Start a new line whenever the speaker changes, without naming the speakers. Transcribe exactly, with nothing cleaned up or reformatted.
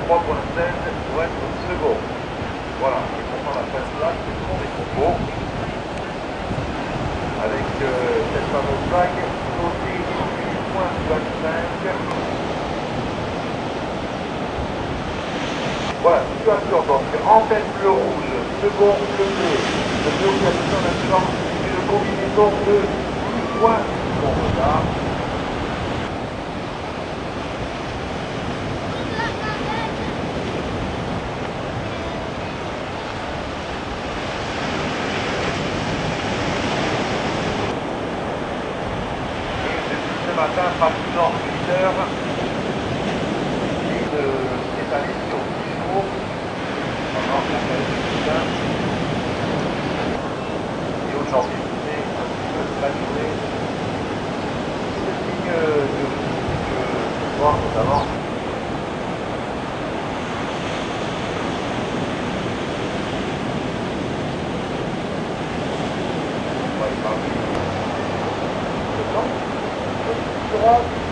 trois point seize pour être second. Voilà, et pour la fin de place, ce sont des compos. Avec euh, cette fameuse vague, côté huit point vingt-cinq. Voilà, situation donc en tête bleu rouge, second bleu bleu, le bleu qui a son instant, une combinaison de dix points pour retard. Ce matin, pratiquement huit heures, et de s'étaler sur dix jours pendant la période du matin. Et aujourd'hui, c'est un petit peu la journée. Ce signe de ce soir notamment. On va y parler. Le temps,